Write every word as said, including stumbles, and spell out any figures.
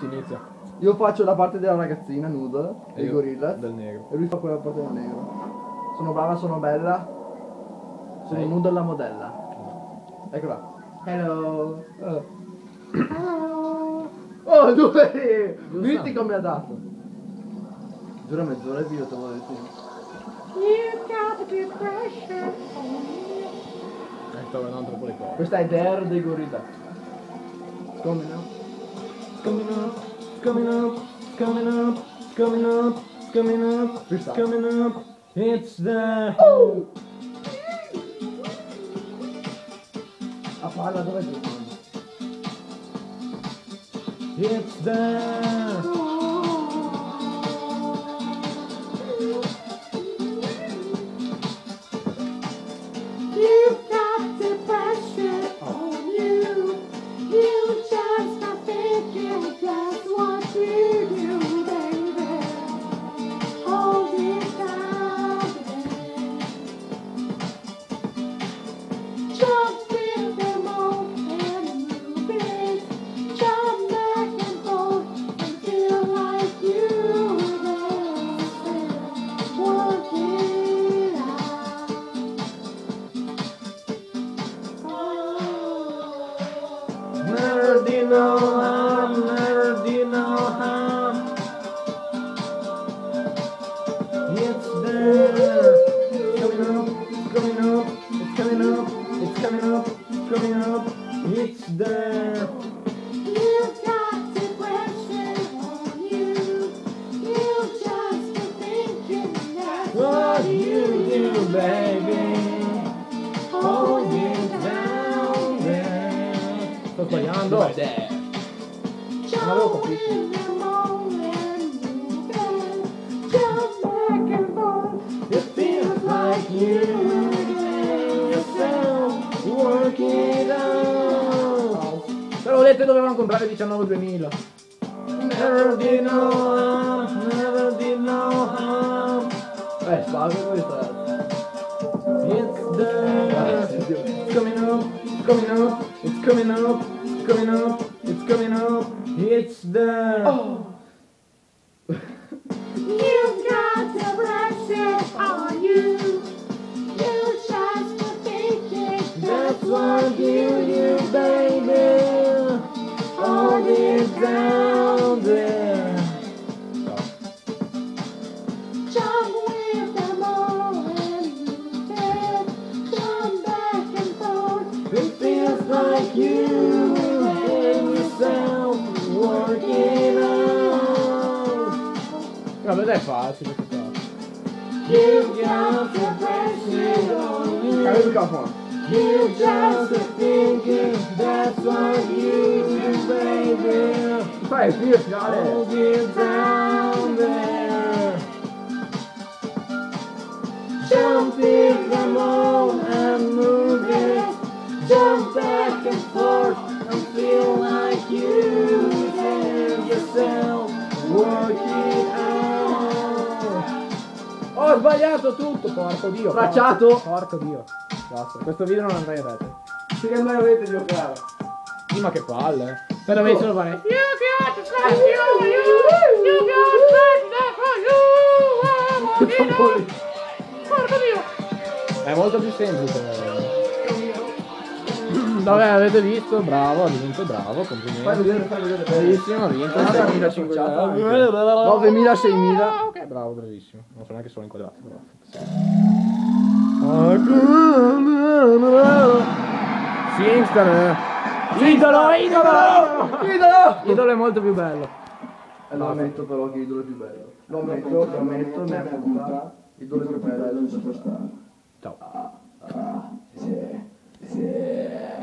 Si inizia. Io faccio la parte della ragazzina nuda, E il io gorilla. del negro. E lui fa quella parte del negro. Sono brava, sono bella. Sono Sei? nuda la modella. Eccola. Hello. Oh. Hello. Oh, dove? Vedi come ha dato. Dura mezz'ora il video, te lo detto. You got the pressure on you. Eh, sto vedendo troppo le cose. Questa è Dare dei gorilla. Come no? Coming up, coming up, coming up, coming up, coming up, Freestyle. coming up. It's the Oh! A palla dove è? It's the You got the pressure on you. You just not thinking that's what you do, baby. Hold it down, jump in the moment and move it. Jump back and forth and feel like you dancing. Work it out. never did no harm, never did no harm. It's there, coming up, coming up, it's coming up, it's coming up, coming up. It's there. You got the pressure on you. You just keep thinking that's What you do, baby? Hold it down there. Sto sbagliando. Dov'è Dare? jump in the moment, move it. Jump back and forth. It feels like you and yourself work it out. Te l'ho detto, dovevano comprare diciannove duemila. Never did no harm, never did no harm. Eh, spago questa. It's there. It's coming up, it's coming up, it's coming up, it's coming up, it's coming up. It's there. Oh. You got the pressure on you. You just keep thinking That's what you do, baby. Hold it down there. jump with the moment, move it. Jump back and forth. It feels like you and yourself working out. Vabbè, dai, è facile questa qua. You got the pressure on you. Cambia il microfono. You just thinking that's what you do, baby. Fai il filo finale. Hold it down there. Jump in the moon and move it. Jump back and forth and feel like you and yourself work it out. Ho sbagliato tutto, porco dio. Tracciato? Porco dio. Basta, questo video non andrà in rete. Sì che mai avete giocato? Sì, ma che palle. Per dove solo fare? You got the pressure on you. You got the pressure on you. Porco Dio. È molto più semplice. Vabbè, avete visto? Bravo, ha vinto, bravo, complimenti. Fai vedere, fai vedere. Bravissimo, ha vinto. seimilacinquecento. novemila, seimila. Ok, bravo, bravissimo. Non so neanche se sono inquadrato, però. Singstone. Idolo, idolo! Idolo! Idolo è molto più bello. Eh, lo ammetto però che idolo è più bello. Lo ammetto, lo ammetto, ne appunta. Idolo è più bello, non so stare. Ciao. Sì, sì.